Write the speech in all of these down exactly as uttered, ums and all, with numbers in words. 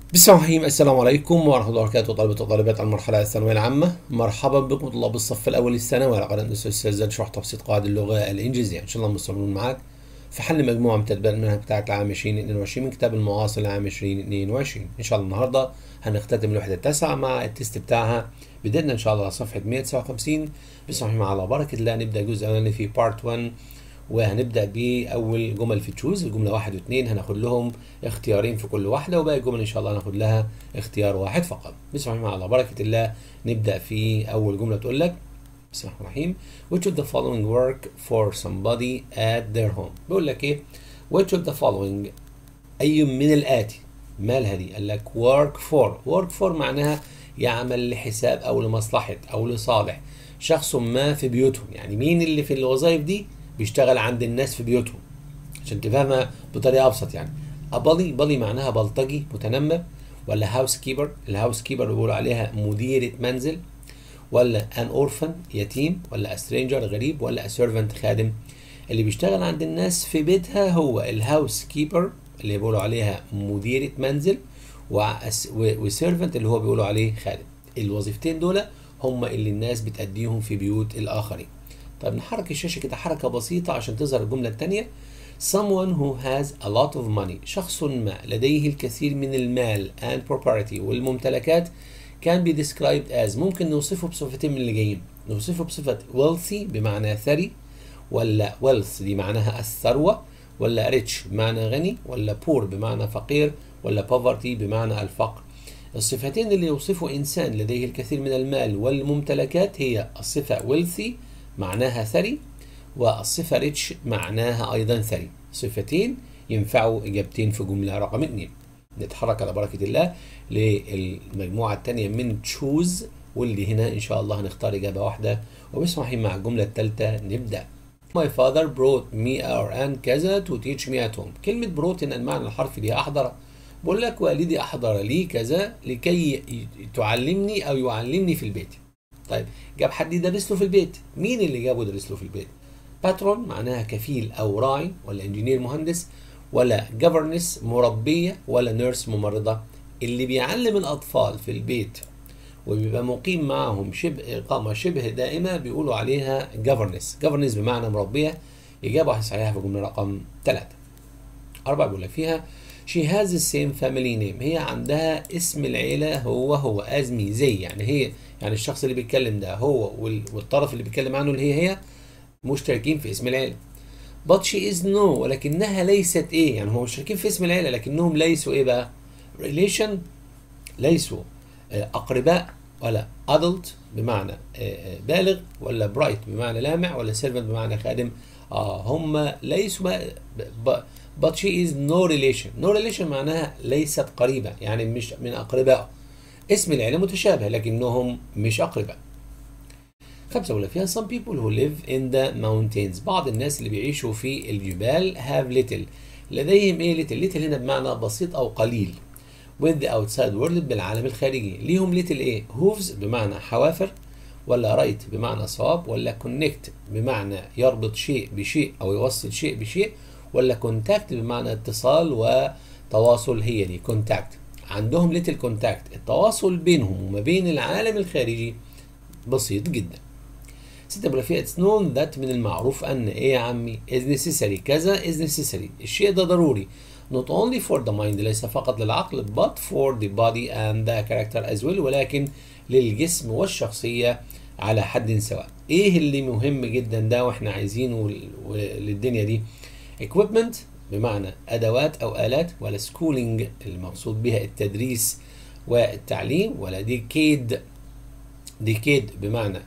بسم الله الرحمن الرحيم. السلام عليكم ورحمة الله وبركاته. طلبة وطالبات المرحلة الثانوية العامة، مرحبا بكم طلاب الصف الأول الثانوي على قناة الأستاذ زاد شرح تبسيط قواعد اللغة الإنجليزية. إن شاء الله مستمرون معاك في حل مجموعة من تدبير المنهج بتاعت العام ألفين واثنين وعشرين من كتاب المعاصر لعام ألفين واثنين وعشرين. إن شاء الله النهاردة هنختتم الوحدة التاسعة مع التست بتاعها. بدأنا إن شاء الله على صفحة مئة وتسعة وخمسين. بسم الله على بركة الله نبدأ الجزء الأولاني في بارت واحد، وهنبدأ بأول جمل في تشوز. الجملة واحد واثنين هناخد لهم اختيارين في كل واحدة، وباقي الجمل إن شاء الله هناخد لها اختيار واحد فقط. بسم الله على بركة الله نبدأ في أول جملة. تقول لك بسم الله الرحمن الرحيم: which of the following work for somebody at their home. بيقول لك إيه؟ which of the following، أي من الآتي. مالها دي؟ قال لك work for. work for معناها يعمل لحساب أو لمصلحة أو لصالح شخص ما في بيوتهم. يعني مين اللي في الوظائف دي بيشتغل عند الناس في بيوتهم، عشان تفهمها بطريقه ابسط. يعني ابلي، بلي معناها بلطجي متنمر، ولا هاوس كيبر، الهاوس كيبر بيقولوا عليها مديره منزل، ولا ان اورفن يتيم، ولا سترينجر غريب، ولا سيرفنت خادم. اللي بيشتغل عند الناس في بيتها هو الهاوس كيبر اللي بيقولوا عليها مديره منزل، وسيرفنت اللي هو بيقولوا عليه خادم. الوظيفتين دول هم اللي الناس بتأديهم في بيوت الآخرين. طيب نحرك الشاشة كده حركة بسيطة عشان تظهر الجملة الثانية. someone who has a lot of money، شخص ما لديه الكثير من المال and property والممتلكات، can be described as، ممكن نوصفه بصفتين من اللي جايين. نوصفه بصفة wealthy بمعنى ثري، ولا wealth دي معناها الثروة، ولا rich بمعنى غني، ولا poor بمعنى فقير، ولا poverty بمعنى الفقر. الصفتين اللي يوصفوا إنسان لديه الكثير من المال والممتلكات هي الصفة wealthy معناها ثري، والصفة ريتش معناها أيضا ثري. صفتين ينفعوا إجابتين في جملة رقم اثنين. نتحرك على بركة الله للمجموعة الثانية من تشوز، واللي هنا إن شاء الله هنختار إجابة واحدة. وبسم الله مع الجملة الثالثة نبدأ. My father brought me our aunt كذا to teach me at home. كلمة brought هنا المعنى الحرفي ليها أحضر. بقول لك والدي أحضر لي كذا لكي تعلمني أو يعلمني في البيت. طيب جاب حد يدرس له في البيت، مين اللي جابه يدرس له في البيت؟ باترون معناها كفيل او راعي، ولا انجينير مهندس، ولا جفرنس مربيه، ولا نيرس ممرضه. اللي بيعلم الاطفال في البيت وبيبقى مقيم معهم شبه اقامه شبه دائمه بيقولوا عليها جفرنس. جفرنس بمعنى مربيه. اجابه صحيحه في الجمله رقم ثلاثة. أربعة بيقول لك فيها she has the same family name، هي عندها اسم العيلة هو هو أزمي زي، يعني هي يعني الشخص اللي بيتكلم ده هو والطرف اللي بيتكلم عنه اللي هي هي مشتركين في اسم العيلة. but she is no، ولكنها ليست ايه، يعني هم مشتركين في اسم العيلة لكنهم ليسوا ايه بقى؟ relation، ليسوا أقرباء، ولا adult بمعنى بالغ، ولا bright بمعنى لامع، ولا servant بمعنى خادم. اه هم ليسوا but she is no relation. no relation معناها ليست قريبة، يعني مش من أقربائه. اسم العيلة متشابه لكنهم مش أقرباء. خمسة ولا فيها some people who live in the mountains، بعض الناس اللي بيعيشوا في الجبال have little، لديهم ايه little؟ little هنا بمعنى بسيط أو قليل. with the outside world بالعالم الخارجي. ليهم little ايه؟ hooves بمعنى حوافر، ولا right بمعنى صواب، ولا connect بمعنى يربط شيء بشيء أو يوصل شيء بشيء، ولا contact بمعنى اتصال وتواصل. هي دي contact. عندهم little contact، التواصل بينهم وما بين العالم الخارجي بسيط جدا. ستة بقول فيها it's known that، من المعروف أن إيه يا عمي؟ is necessary كذا is necessary، الشيء ده ضروري. not only for the mind، ليس فقط للعقل، but for the body and the character as well، ولكن للجسم والشخصية على حد سواء. إيه اللي مهم جدا ده وإحنا عايزينه للدنيا دي؟ equipment بمعنى أدوات أو آلات، ولا schooling المقصود بها التدريس والتعليم، ولا decade ديكيد بمعنى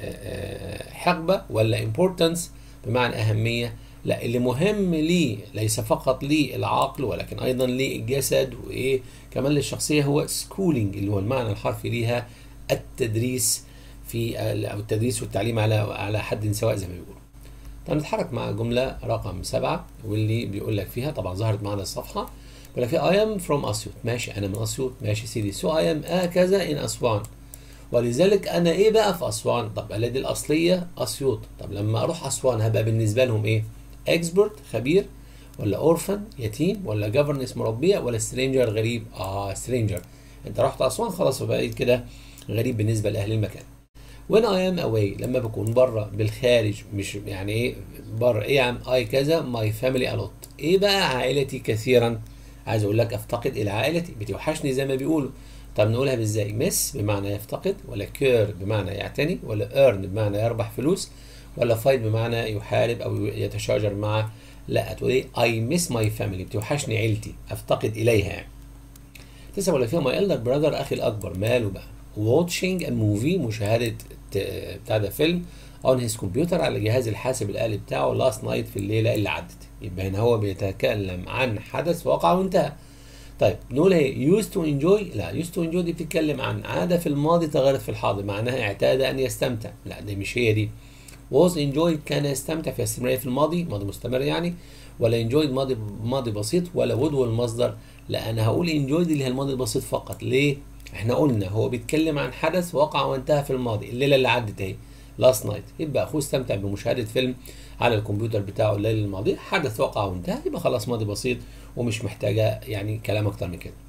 حقبة، ولا importance بمعنى أهمية. لا، اللي مهم لي ليس فقط للعقل ولكن أيضا للجسد وإيه كمان للشخصية هو schooling اللي هو المعنى الحرفي ليها التدريس في أو التدريس والتعليم على على حد سواء زي ما بيقولوا. طب نتحرك مع جملة رقم سبعة، واللي بيقول لك فيها طبعا ظهرت معنا الصفحة. بيقول لك فيها I am from أسيوط. ماشي أنا من أسيوط، ماشي سيدي. so I am هكذا in أسوان، ولذلك انا ايه بقى في اسوان؟ طب بلدي الاصليه اسيوط. طب لما اروح اسوان هبقى بالنسبه لهم ايه؟ اكسبرت خبير، ولا اورفن يتيم، ولا جفرنس مربيه، ولا سترينجر غريب؟ اه سترينجر. انت رحت اسوان خلاص فبقيت كده غريب بالنسبه لاهل المكان. when I am away لما بكون بره بالخارج، مش يعني ايه بره، ايه يا عم اي كذا my family a lot، ايه بقى عائلتي كثيرا، عايز اقول لك افتقد الى عائلتي، بتوحشني زي ما بيقولوا. طب نقولها ازاي؟ مس بمعنى يفتقد، ولا كير بمعنى يعتني، ولا ايرن بمعنى يربح فلوس، ولا فايت بمعنى يحارب او يتشاجر مع؟ لا تقول ايه I miss my family، بتوحشني عيلتي، افتقد اليها يعني. تسأل ولا فيها my elder brother اخي الاكبر ماله بقى؟ watching a movie مشاهدة بتاع ده فيلم on his computer على جهاز الحاسب الآلي بتاعه last night في الليلة اللي عدت. يبقى هنا هو بيتكلم عن حدث وقع وانتهى. طيب نقول ايه used to enjoy؟ لا used to enjoy دي بتتكلم عن عادة في الماضي تغيرت في الحاضر، معناها اعتاد ان يستمتع. لا دي مش هي دي. was enjoyed كان يستمتع في استمرارية في الماضي، ماضي مستمر يعني، ولا enjoyed ماضي ماضي بسيط، ولا would والمصدر؟ لا انا هقول enjoyed اللي هي الماضي البسيط فقط. ليه؟ احنا قلنا هو بيتكلم عن حدث وقع وانتهى في الماضي، الليله اللي عدت اهي last night، يبقى اخوه استمتع بمشاهده فيلم على الكمبيوتر بتاعه الليله الماضيه، حدث وقع وانتهى، يبقى خلاص ماضي بسيط ومش محتاجه يعني كلام اكتر من كده.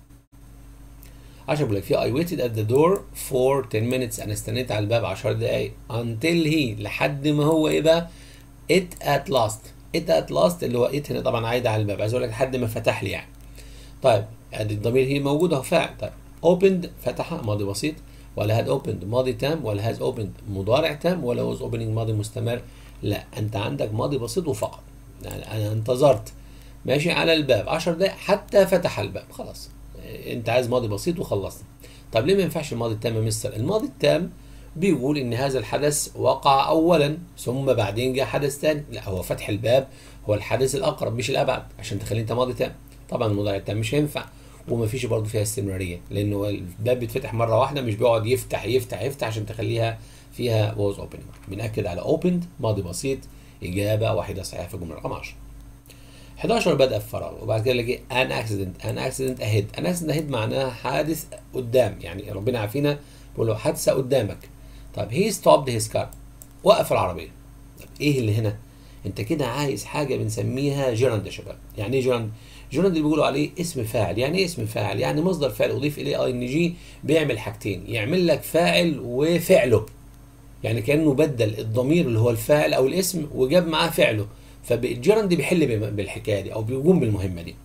عشان بقول لك في I waited at the door for ten minutes، انا استنيت على الباب عشر دقائق until he لحد ما هو ايه بقى؟ it at last. it at last اللي هو it هنا طبعا عايده على الباب، عايز اقول لك لحد ما فتح لي يعني. طيب ادي الضمير هي موجوده اهو فاعل. طيب opened فتح ماضي بسيط، ولا had opened ماضي تام، ولا has opened مضارع تام، ولا was opening ماضي مستمر؟ لا انت عندك ماضي بسيط وفقط. يعني انا انتظرت ماشي على الباب عشر دقائق حتى فتح الباب، خلاص انت عايز ماضي بسيط وخلصنا. طب ليه ما ينفعش الماضي التام يا مستر؟ الماضي التام بيقول ان هذا الحدث وقع اولا ثم بعدين جاء حدث ثاني. لا هو فتح الباب هو الحدث الاقرب مش الابعد عشان تخلي انت ماضي تام. طبعا المضارع التام مش هينفع، ومفيش برضه فيها استمراريه، لانه الباب بيتفتح مره واحده مش بيقعد يفتح يفتح يفتح عشان تخليها فيها was opening. بنأكد على opened ماضي بسيط، اجابه واحده صحيحه في الجمله رقم عشرة. حداشر بدأ في فراغ، وبعد كده لقي an accident an accident ahead. an accident ahead معناها حادث قدام، يعني ربنا عافينا بيقول له حادثه قدامك. طب he stopped his car وقف العربيه. طب ايه اللي هنا؟ انت كده عايز حاجه بنسميها جيراند يا شباب. يعني ايه جيراند؟ جيراند اللي بيقولوا عليه اسم فاعل. يعني ايه اسم فاعل؟ يعني مصدر فعل اضيف اليه اي ان جي بيعمل حاجتين، يعمل لك فاعل وفعله، يعني كانه بدل الضمير اللي هو الفاعل او الاسم وجاب معاه فعله، فالجيراند بيحل بالحكايه دي او بيقوم بالمهمه دي.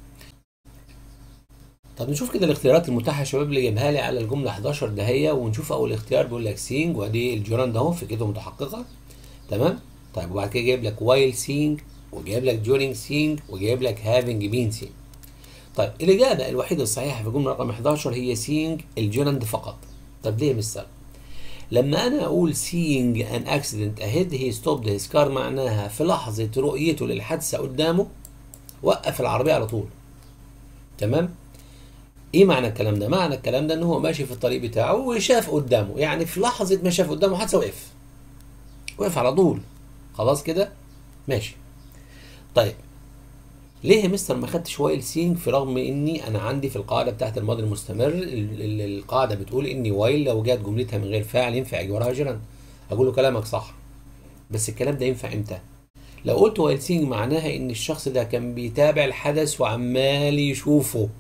طب نشوف كده الاختيارات المتاحه يا شباب اللي جايبها لي على الجمله حداشر دهيه، ونشوف اول اختيار بيقول لك سينج، وادي الجيراند اهو فكرته متحققه تمام. طيب وبعد كده جايب لك while seeing، وجايب لك during seeing، وجايب لك having been seen. طيب الإجابة الوحيدة الصحيحة في الجملة رقم حداشر هي seeing الجيراند فقط. طب ليه يا مستر؟ لما أنا أقول seeing an accident ahead he stopped his car معناها في لحظة رؤيته للحادثة قدامه وقف العربية على طول. تمام؟ إيه معنى الكلام ده؟ معنى الكلام ده إن هو ماشي في الطريق بتاعه وشاف قدامه، يعني في لحظة ما شاف قدامه حادثة وقف. وقف على طول. خلاص كده؟ ماشي. طيب ليه يا مستر ما خدتش وايل سينج في رغم اني انا عندي في القاعده بتاعت الماضي المستمر القاعده بتقول اني وايل لو جت جملتها من غير فاعل ينفع يجي وراها جيراند. اقول له كلامك صح، بس الكلام ده ينفع امتى؟ لو قلت وايل سينج معناها ان الشخص ده كان بيتابع الحدث وعمال يشوفه،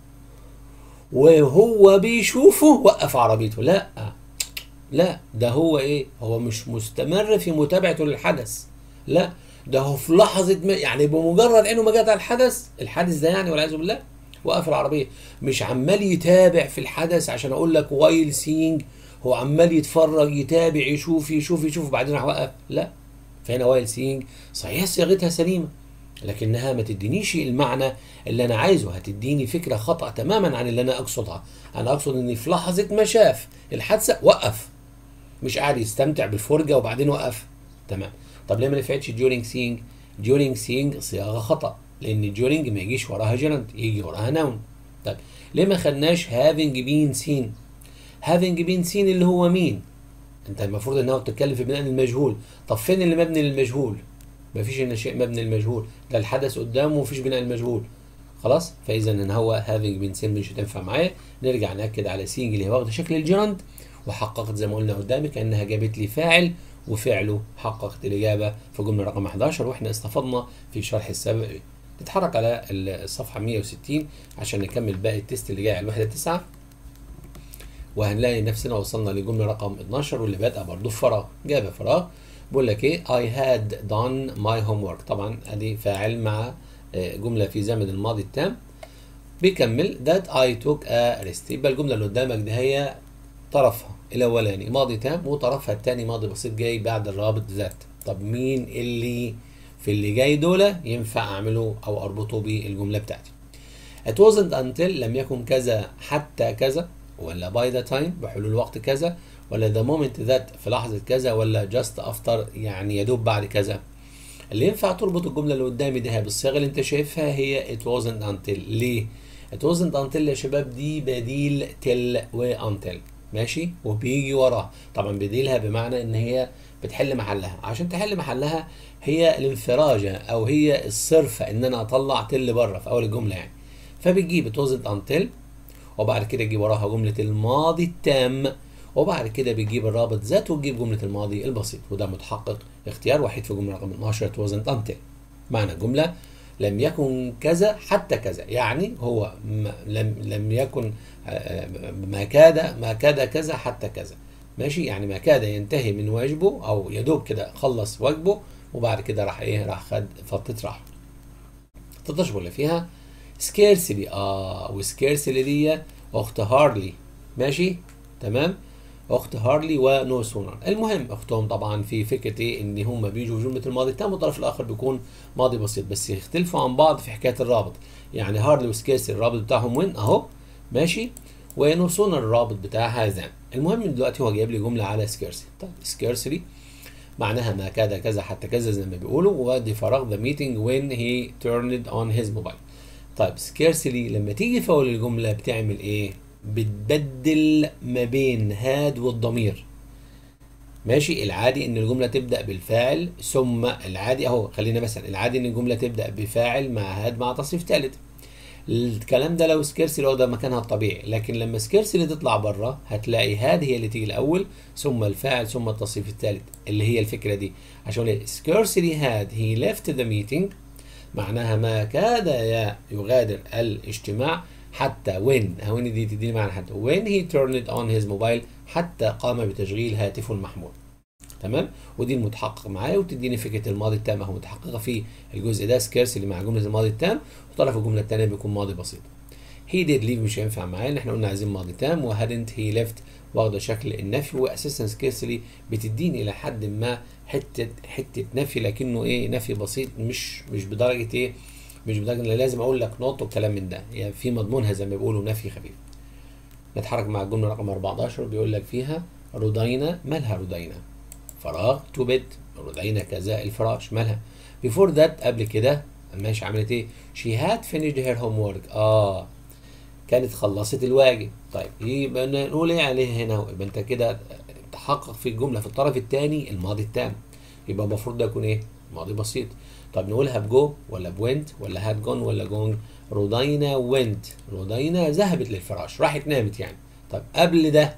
وهو بيشوفه وقف عربيته. لا لا ده هو ايه؟ هو مش مستمر في متابعته للحدث، لا ده هو في لحظة ما يعني بمجرد عينه ما جت على الحدث الحادث ده يعني والعياذ بالله وقف العربية. مش عمال يتابع في الحدث عشان اقول لك وايل سينج، هو عمال يتفرج يتابع يشوف يشوف يشوف وبعدين راح وقف. لا فهنا وايل سينج صحيح صياغتها سليمة، لكنها ما تدينيش المعنى اللي انا عايزه، هتديني فكرة خطأ تماما عن اللي انا اقصدها. انا اقصد ان في لحظة ما شاف الحادثة وقف، مش قاعد يستمتع بالفرجة وبعدين وقف. تمام. طب ليه ما نفعتش during seeing؟ during seeing صياغه خطا، لان during ما يجيش وراها جيراند، يجي وراها نون. طب ليه ما خدناش having been seen؟ having been seen اللي هو مين؟ انت المفروض انها بتتكلم في بناء المجهول. طب فين اللي مبني للمجهول؟ مفيش ان شيء مبني للمجهول، ده الحدث قدامه ومفيش بناء المجهول. خلاص فاذا ان هو having been seen مش هتنفع معايا. نرجع ناكد على seeing اللي هي واخده شكل الجيراند، وحققت زي ما قلنا قدامك انها جابت لي فاعل وفعله، حققت الإجابة في جملة رقم حداشر. وإحنا استفدنا في شرح السابق نتحرك على الصفحة مية وستين عشان نكمل باقي التست اللي جاي على الوحدة تسعة، وهنلاقي نفسنا وصلنا لجملة رقم اتناشر واللي بادئة برضه في فراغ، جابها فراغ. بقول لك ايه I had done my homework. طبعا ادي فاعل مع جملة في زمن الماضي التام. بيكمل that I took a rest. يبقى الجملة اللي قدامك دي هي طرفها الاولاني ماضي تام وطرفها الثاني ماضي بسيط جاي بعد الرابط ذات. طب مين اللي في اللي جاي دول ينفع اعمله او اربطه بالجمله بتاعتي؟ it wasn't until لم يكن كذا حتى كذا، ولا by the time بحلول وقت كذا، ولا the moment that في لحظه كذا، ولا just after يعني يدوب بعد كذا. اللي ينفع تربط الجمله اللي قدامي دي بالصيغه اللي انت شايفها هي it wasn't until. ليه؟ it wasn't until يا شباب دي بديل till و until، ماشي، وبيجي وراها. طبعا بديلها بمعنى ان هي بتحل محلها. عشان تحل محلها هي الانفراجه او هي الصرفه ان انا اطلع تل بره في اول الجمله يعني. فبتجيب it wasn't until وبعد كده تجيب وراها جمله الماضي التام، وبعد كده بتجيب الرابط ذاته وتجيب جمله الماضي البسيط، وده متحقق اختيار وحيد في جمله رقم اتناشر it wasn't until. معنى الجمله لم يكن كذا حتى كذا، يعني هو لم لم يكن ما كاد ما كاد كذا حتى كذا، ماشي، يعني ما كاد ينتهي من واجبه او يدوب كده خلص واجبه وبعد كده راح ايه راح خد فتره راحه. تلتاشر اللي فيها سكيرسلي. اه وسكيرسلي دي اخت هارلي، ماشي تمام، اخت هارلي ونو سونر. المهم اختهم طبعا في فكره ايه ان هم بيجوا في جمله الماضي التام والطرف الاخر بيكون ماضي بسيط، بس يختلفوا عن بعض في حكايه الرابط. يعني هارلي وسكيرسلي الرابط بتاعهم وين اهو، ماشي، ونو سونر الرابط بتاعها ذان. المهم دلوقتي هو جايب لي جمله على سكيرسلي. طيب سكيرسلي معناها ما كاد كذا حتى كذا زي ما بيقولوا، وادي فراغ the meeting when he turned on his mobile. طيب سكيرسلي لما تيجي في اول الجمله بتعمل ايه؟ بتبدل ما بين هاد والضمير، ماشي. العادي ان الجمله تبدا بالفاعل ثم العادي اهو، خلينا مثلا العادي ان الجمله تبدا بفاعل مع هاد مع تصريف ثالث. الكلام ده لو سكيرسلي هو ده مكانها الطبيعي، لكن لما سكيرسلي تطلع بره هتلاقي هاد هي اللي تيجي الاول ثم الفاعل ثم التصريف الثالث، اللي هي الفكره دي. عشان سكيرسلي هاد هي left the meeting معناها ما كاد يغادر الاجتماع حتى when when دي تديني معنى حتى when he turned on his mobile حتى قام بتشغيل هاتفه المحمول، تمام. ودي المتحقق معايا وتديني فكره الماضي التام اهو متحققه في الجزء ده سكيرسلي مع جمله الماضي التام، وطرف الجمله الثانيه بيكون ماضي بسيط. he did leave مش هينفع معايا، احنا قلنا عايزين ماضي تام، و hadn't he left واخده شكل النفي، واساسا سكيرسلي بتديني الى حد ما حته حته نفي، لكنه ايه نفي بسيط، مش مش بدرجه ايه مش بدرجه ان لازم اقول لك نوت والكلام من ده، يعني في مضمونها زي ما بيقولوا نفي خفيف. نتحرك مع الجمله رقم اربعتاشر بيقول لك فيها رضينا. مالها رضينا؟ فراغ تو بيد، رضينا كذا الفراش، مالها؟ before that قبل كده ماشي عملت ايه؟ she had finished her homework. اه كانت خلصت الواجب. طيب يبقى نقول ايه عليه هنا؟ يبقى انت كده تحقق في الجمله في الطرف الثاني الماضي التام، يبقى المفروض ده يكون ايه؟ ماضي بسيط. طب نقولها بجو ولا بوينت ولا هاد جون ولا جونج؟ رضينا وينت، رضينا ذهبت للفراش راحت نامت يعني. طب قبل ده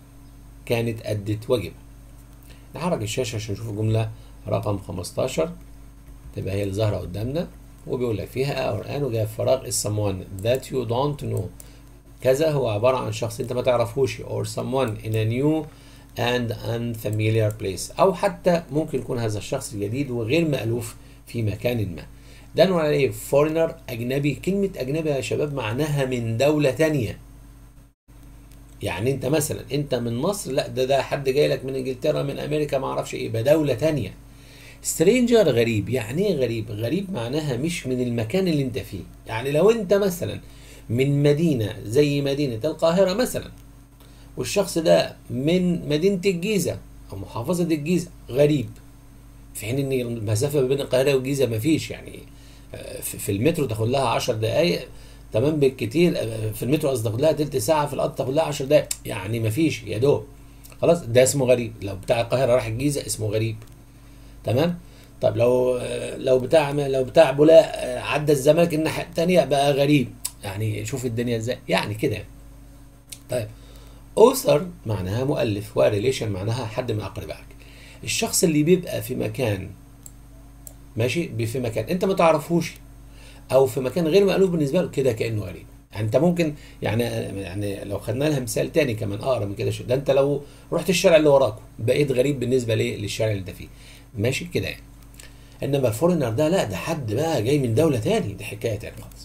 كانت أدت واجبها. نحرك الشاشة عشان نشوف الجملة رقم خمستاشر تبقى هي اللي ظاهرة قدامنا، وبيقول لك فيها اور ان وجاء فراغ is someone that you don't know. كذا هو عبارة عن شخص انت ما تعرفوش or someone in a new and unfamiliar place، او حتى ممكن يكون هذا الشخص الجديد وغير مألوف في مكان ما. ده نقول عليه foreigner اجنبي. كلمة اجنبي يا شباب معناها من دولة تانية. يعني انت مثلا انت من مصر، لا ده ده حد جاي لك من انجلترا من امريكا ما اعرفش ايه، يبقى دوله ثانيه. سترينجر غريب. يعني ايه غريب؟ غريب معناها مش من المكان اللي انت فيه. يعني لو انت مثلا من مدينه زي مدينه القاهره مثلا، والشخص ده من مدينه الجيزه او محافظه الجيزه، غريب. في حين ان المسافه بين القاهره والجيزه ما فيش يعني في المترو تاخد لها عشر دقائق، تمام بالكتير. في المترو قصدي تاخد لها تلت ساعه، في القطر تاخد لها عشر دقائق، يعني مفيش يا دوب. خلاص ده اسمه غريب. لو بتاع القاهره راح الجيزه اسمه غريب، تمام. طب لو لو بتاع لو بتاع بولاق عدى الزمالك الناحيه الثانيه بقى غريب. يعني شوف الدنيا ازاي، يعني كده يعني. طيب اوثر معناها مؤلف، وريليشن معناها حد من اقربائك. الشخص اللي بيبقى في مكان، ماشي، في مكان انت ما تعرفوش او في مكان غير مألوف بالنسبه له كده كانه غريب. يعني انت ممكن يعني يعني لو خدنا لها مثال تاني كمان اقرب من كده شويه، ده انت لو رحت الشارع اللي وراكم بقيت غريب بالنسبه ليه للشارع اللي انت فيه، ماشي كده يعني. انما الفورنر ده لا، ده حد بقى جاي من دوله تاني، دي حكايه تاني خالص.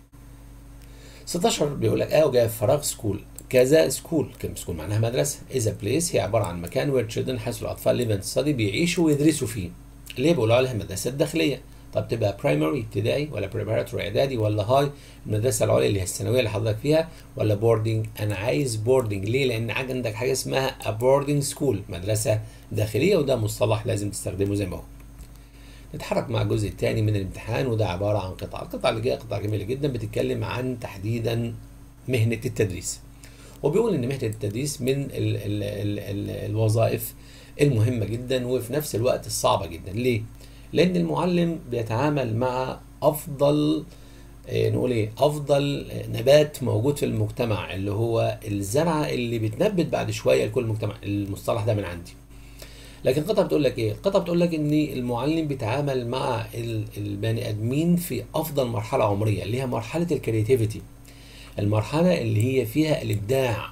ستاشر بيقول لك اه وجاء فراغ سكول كذا سكول، كلمه سكول معناها مدرسه، اذا بليس هي عباره عن مكان وير تشيلدرن حيث الاطفال ليف اند ستدي بيعيشوا ويدرسوا فيه. ليه بيقولوا عليها مدرسه داخليه؟ طب تبقى برايمري ابتدائي ولا بريباراتوري اعدادي ولا هاي المدرسه العليا اللي هي الثانويه اللي حضرتك فيها، ولا بوردنج؟ انا عايز بوردنج. ليه؟ لان عندك حاجه اسمها بوردنج سكول مدرسه داخليه، وده مصطلح لازم تستخدمه زي ما هو. نتحرك مع الجزء الثاني من الامتحان، وده عباره عن قطعه. القطعه اللي جايه قطعه جميله جدا بتتكلم عن تحديدا مهنه التدريس، وبيقول ان مهنه التدريس من ال ال ال ال الوظائف المهمه جدا وفي نفس الوقت الصعبه جدا. ليه؟ لان المعلم بيتعامل مع افضل إيه نقول ايه افضل نبات موجود في المجتمع، اللي هو الزرعه اللي بتنبت بعد شويه لكل مجتمع. المصطلح ده من عندي. لكن القطعه بتقول لك ايه؟ القطعه بتقول لك ان المعلم بيتعامل مع البني ادمين في افضل مرحله عمريه، اللي هي مرحله الكرياتيفيتي، المرحله اللي هي فيها الابداع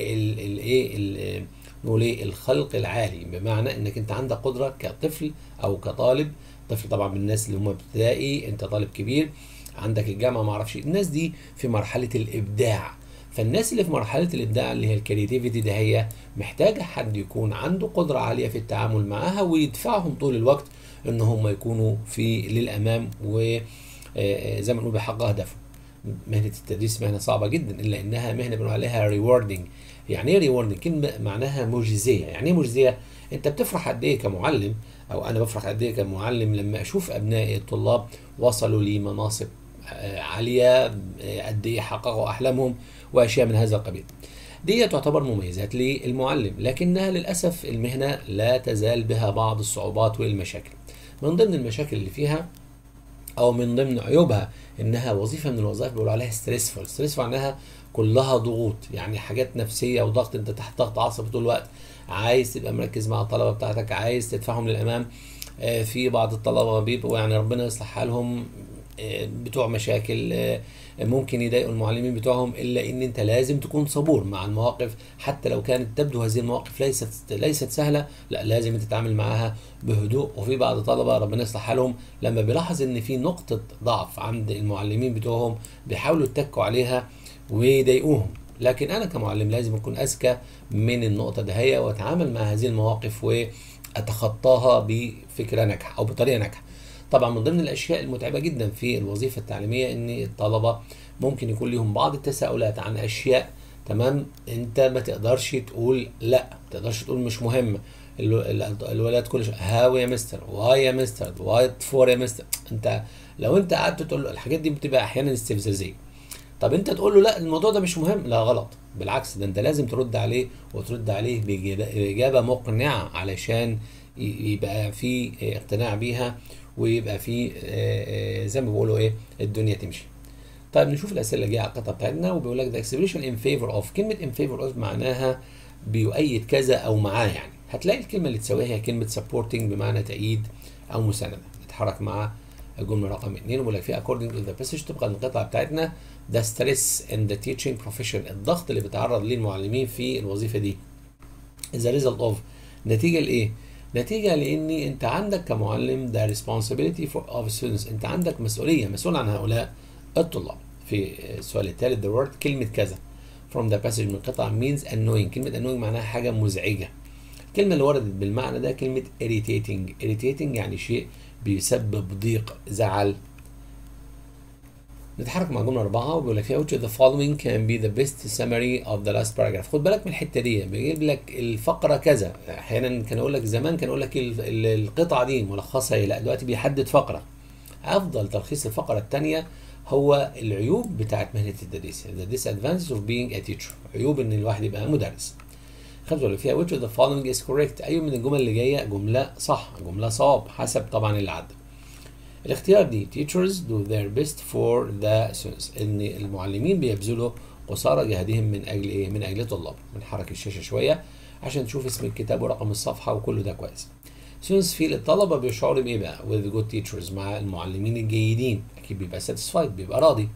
والايه نقول ايه الخلق العالي، بمعنى انك انت عندك قدره كطفل او كطالب. طفل طبعا من الناس اللي هم ابتدائي، انت طالب كبير عندك الجامعه ما اعرفش، الناس دي في مرحله الابداع. فالناس اللي في مرحله الابداع اللي هي الكرياتيفيتي ده هي محتاجه حد يكون عنده قدره عاليه في التعامل معاها ويدفعهم طول الوقت ان هم يكونوا في للامام وزي ما نقول بيحققوا هدفهم. مهنه التدريس مهنه صعبه جدا، الا انها مهنه بنقول عليها ريوردنج. يعني ايه ريوردنج؟ كلمه معناها مجزيه. يعني ايه مجزيه؟ انت بتفرح قد ايه كمعلم، او انا بفرح قد ايه كمعلم لما اشوف ابنائي الطلاب وصلوا لمناصب عاليه، قد ايه حققوا احلامهم واشياء من هذا القبيل. دي تعتبر مميزات للمعلم، لكنها للاسف المهنه لا تزال بها بعض الصعوبات والمشاكل. من ضمن المشاكل اللي فيها او من ضمن عيوبها انها وظيفه من الوظائف بيقولوا عليها ستريسفول. ستريسفول معناها كلها ضغوط، يعني حاجات نفسيه وضغط، انت تحت ضغط عصبي طول الوقت، عايز تبقى مركز مع الطلبه بتاعتك، عايز تدفعهم للامام. آه في بعض الطلبه بيبقوا يعني ربنا يصلح حالهم آه بتوع مشاكل، آه ممكن يضايقوا المعلمين بتوعهم، الا ان انت لازم تكون صبور مع المواقف حتى لو كانت تبدو هذه المواقف ليست ليست سهله، لا لازم تتعامل معاها بهدوء. وفي بعض الطلبه ربنا يصلح حالهم لما بيلاحظ ان في نقطه ضعف عند المعلمين بتوعهم بيحاولوا يتكوا عليها ويضايقوهم، لكن انا كمعلم لازم اكون اذكى من النقطه دهية واتعامل مع هذه المواقف واتخطاها بفكره ناجحه او بطريقه ناجحه. طبعا من ضمن الاشياء المتعبه جدا في الوظيفه التعليميه ان الطلبه ممكن يكون لهم بعض التساؤلات عن اشياء، تمام، انت ما تقدرش تقول لا، ما تقدرش تقول مش مهمه. الولاد كل شيء هاو يا مستر، واي يا مستر، واي فور يا مستر. انت لو انت قعدت تقول له الحاجات دي بتبقى احيانا استفزازيه. طب انت تقول له لا الموضوع ده مش مهم، لا غلط، بالعكس ده انت لازم ترد عليه وترد عليه باجابه مقنعه علشان يبقى في اقتناع بيها ويبقى في زي ما بيقولوا ايه الدنيا تمشي. طيب نشوف الاسئله اللي جايه على القطعه بتاعتنا، وبيقول لك the expression in favor of. كلمه in favor of معناها بيؤيد كذا او معاه، يعني هتلاقي الكلمه اللي تساويها هي كلمه supporting بمعنى تأييد او مسانده. نتحرك مع الجمله رقم اثنين، وبيقول لك فيها according to the passage طبقا للقطعه بتاعتنا the stress in the teaching profession، الضغط اللي بيتعرض ليه المعلمين في الوظيفه دي is a result of، نتيجه لايه؟ نتيجه لان انت عندك كمعلم the responsibility for of students، انت عندك مسؤوليه، مسؤول عن هؤلاء الطلاب. في السؤال الثالث the word كلمه كذا from the passage من القطعه means annoying. كلمه annoying معناها حاجه مزعجه. الكلمه اللي وردت بالمعنى ده كلمه irritating. irritating يعني شيء بيسبب ضيق، زعل. نتحرك مع جمله اربعه وبيقول لك فيها which of the following can be the best summary of the last paragraph. خد بالك من الحته دي، بيجيب لك الفقره كذا. احيانا كان اقول لك زمان كان اقول لك القطعه دي ملخصها ايه، لا دلوقتي بيحدد فقره. افضل تلخيص الفقره الثانيه هو العيوب بتاعت مهنه التدريس، the disadvantages of being a teacher، عيوب ان الواحد يبقى مدرس. خمسه اللي فيها which of the following is correct، اي من الجمل اللي جايه جمله صح، جمله صواب حسب طبعا اللي عدى. الاختيار دي teachers do their best for the students، ان المعلمين بيبذلوا قصارى جهدهم من اجل ايه؟ من اجل طلاب. بنحرك الشاشه شويه عشان تشوف اسم الكتاب ورقم الصفحه وكل ده كويس. students feel الطلبة بيشعروا بإيه بقى with good teachers مع المعلمين الجيدين أكيد بيبقى satisfied بيبقى راضي.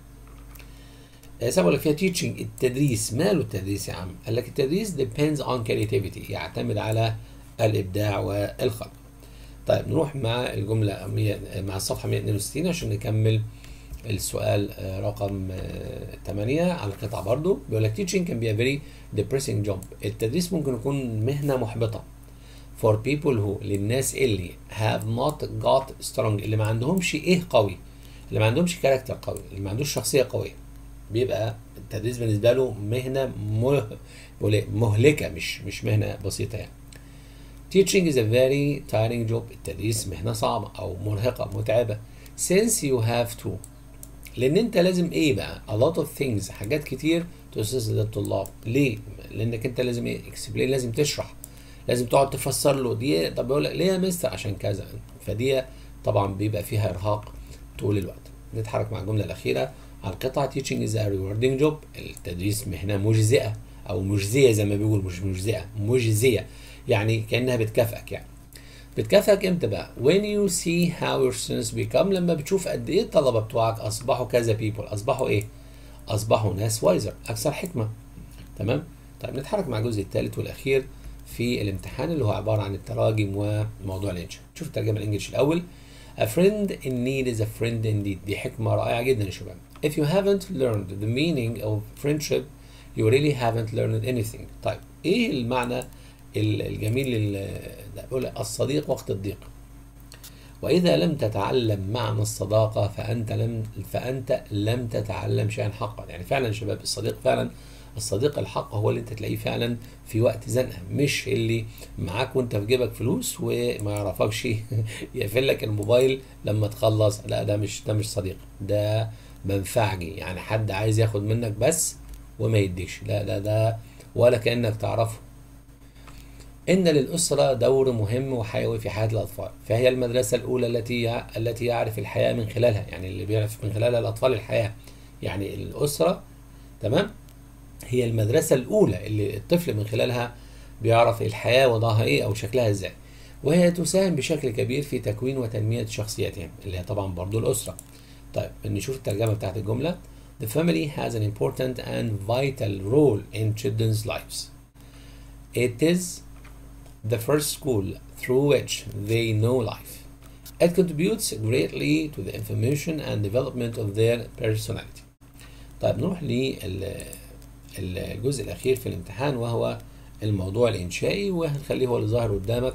سبب لك فيها teaching التدريس ماله التدريس يا عم؟ قال لك التدريس depends on creativity يعتمد على الإبداع والخلق. طيب نروح مع الجملة مع الصفحة مئة واثنين وستين عشان نكمل السؤال رقم ثمانية على القطعة برضو. بيقول لك teaching can be a very depressing job التدريس ممكن يكون مهنة محبطة for people who للناس اللي have not got strong اللي ما عندهمش ايه قوي اللي ما عندهمش كاركتر قوي اللي ما عندوش شخصية قوية بيبقى التدريس بالنسبة له مهنة مهلكة مش مش مهنة بسيطة يعني. Teaching is a very tiring job التدريس مهنة صعبة أو مرهقة متعبة since you have to لأن أنت لازم إيه بقى a lot of things حاجات كتير تساعد للطلاب. ليه؟ لأنك أنت لازم إيه explain لازم تشرح لازم تقعد تفسر له دي. طب يقول لك ليه يا مستر عشان كذا فدي طبعا بيبقى فيها إرهاق طول الوقت. نتحرك مع الجملة الأخيرة على القطعة teaching is a rewarding job التدريس مهنة مجزئة أو مجزية زي ما بيقول مش مجزئة مجزية يعني كأنها بتكافئك يعني. بتكافئك امتى بقى؟ when you see how your students become لما بتشوف قد ايه الطلبة بتوعك أصبحوا كذا people أصبحوا ايه؟ أصبحوا ناس وايزر أكثر حكمة. تمام؟ طيب نتحرك مع الجزء الثالث والأخير في الامتحان اللي هو عبارة عن التراجم وموضوع الإنشاء. شوف الترجمة الإنجليزي الأول. A friend in need is a friend indeed دي حكمة رائعة جدا يا شباب. If you haven't learned the meaning of friendship you really haven't learned anything. طيب ايه المعنى الجميل بيقول الصديق وقت الضيق وإذا لم تتعلم معنى الصداقة فأنت لم فأنت لم تتعلم شيئا حقا. يعني فعلا يا شباب الصديق فعلا الصديق الحق هو اللي انت تلاقيه فعلا في وقت زنقه مش اللي معاك وانت في جيبك فلوس وما يعرفكش يقفل لك الموبايل لما تخلص. لا ده مش ده مش صديق ده منفعجي يعني حد عايز ياخد منك بس وما يديكش. لا ده ده ولا كأنك تعرفه. إن للأسرة دور مهم وحيوي في حياة الأطفال فهي المدرسة الأولى التي التي يعرف الحياة من خلالها يعني اللي بيعرف من خلالها الأطفال الحياة. يعني الأسرة تمام هي المدرسة الأولى اللي الطفل من خلالها بيعرف الحياة وضعها إيه أو شكلها إزاي وهي تساهم بشكل كبير في تكوين وتنمية شخصيتهم اللي هي طبعا برضو الأسرة. طيب نشوف الترجمة بتاعت الجملة. The family has an important and vital role in children's lives. It is the first school through which they know life. It contributes greatly to the information and development of their personality. طيب نروح للجزء الأخير في الامتحان وهو الموضوع الإنشائي وهنخليه هو اللي ظاهر قدامك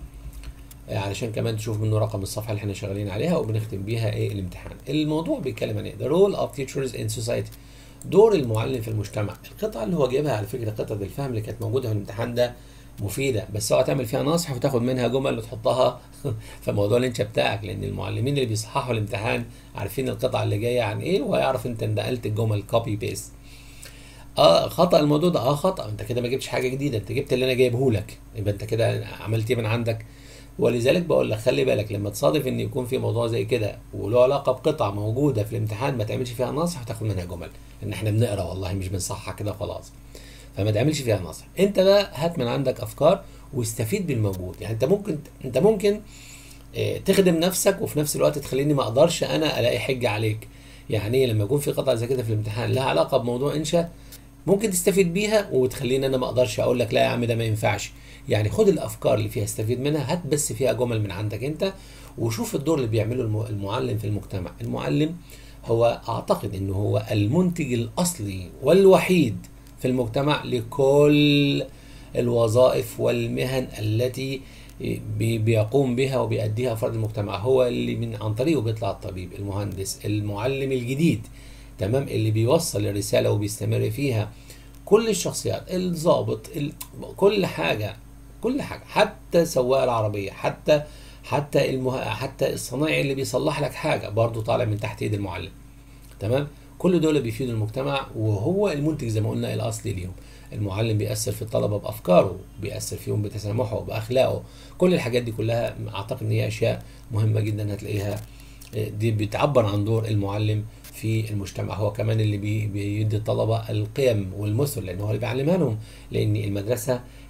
علشان كمان تشوف منه رقم الصفحة اللي احنا شغالين عليها وبنختم بيها ايه الامتحان. الموضوع بيتكلم عن ايه؟ The role of teachers in society دور المعلم في المجتمع. القطعة اللي هو جايبها على فكرة قطعة الفهم اللي كانت موجودة في الامتحان ده مفيدة بس اوعى تعمل فيها نصح وتاخد منها جمل وتحطها في موضوع الانشاء بتاعك لان المعلمين اللي بيصححوا الامتحان عارفين القطعة اللي جاية عن ايه وهيعرف انت نقلت الجمل كوبي بيست. اه خطأ الموضوع ده اه خطأ انت كده ما جبتش حاجة جديدة انت جبت اللي انا جايبه لك يبقى انت كده عملت ايه من عندك. ولذلك بقول لك خلي بالك لما تصادف ان يكون في موضوع زي كده وله علاقه بقطعه موجوده في الامتحان ما تعملش فيها نصح وتاخد منها جمل لان احنا بنقرا والله مش بنصحح كده وخلاص فما تعملش فيها نصح. انت بقى هات من عندك افكار واستفيد بالموجود. يعني انت ممكن انت ممكن اه تخدم نفسك وفي نفس الوقت تخليني ما اقدرش انا الاقي حجه عليك. يعني لما يكون في قطعه زي كده في الامتحان لها علاقه بموضوع انشاء ممكن تستفيد بيها وتخليني انا ما اقدرش اقول لك لا يا عم ده ما ينفعش. يعني خد الافكار اللي فيها استفيد منها هات بس فيها جمل من عندك انت وشوف الدور اللي بيعمله المعلم في المجتمع. المعلم هو اعتقد انه هو المنتج الاصلي والوحيد في المجتمع لكل الوظائف والمهن التي بيقوم بها وبيأديها فرد المجتمع. هو اللي من عن طريقه بيطلع الطبيب المهندس المعلم الجديد تمام اللي بيوصل الرسالة وبيستمر فيها كل الشخصيات الضابط ال... كل حاجة كل حاجة حتى سواق العربية حتى حتى المه... حتى الصنايعي اللي بيصلح لك حاجة برضو طالع من تحت ايد المعلم. تمام كل دول بيفيدوا المجتمع وهو المنتج زي ما قلنا الاصلي ليهم. المعلم بيأثر في الطلبة بأفكاره بيأثر فيهم بتسامحه بأخلاقه. كل الحاجات دي كلها اعتقد ان هي اشياء مهمة جدا هتلاقيها دي بتعبر عن دور المعلم في المجتمع. هو كمان اللي بي بيدي الطلبة القيم والمثل لأنه هو اللي بيعلمها لهم لأن المدرسة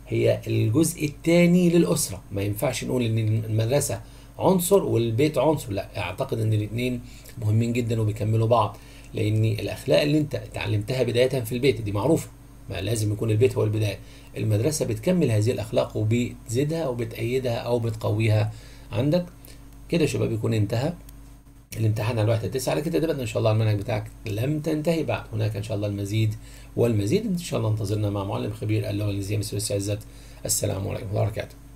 هي الجزء الثاني للأسرة. ما ينفعش نقول إن المدرسة عنصر والبيت عنصر، لا، أعتقد إن الاتنين مهمين جدا وبيكملوا بعض، لأن الأخلاق اللي أنت اتعلمتها بداية في البيت دي معروفة، ما لازم يكون البيت هو البداية. المدرسة بتكمل هذه الأخلاق وبتزيدها وبتأيدها أو بتقويها عندك. كده يا شباب يكون انتهى الامتحان على الواحدة تسعة. على كده تبقى ان شاء الله المنهج بتاعك لم تنتهي بعد، هناك ان شاء الله المزيد والمزيد. ان شاء الله انتظرنا مع معلم خبير اللغة الانجليزية مستر عزت. السلام عليكم ورحمة الله وبركاته.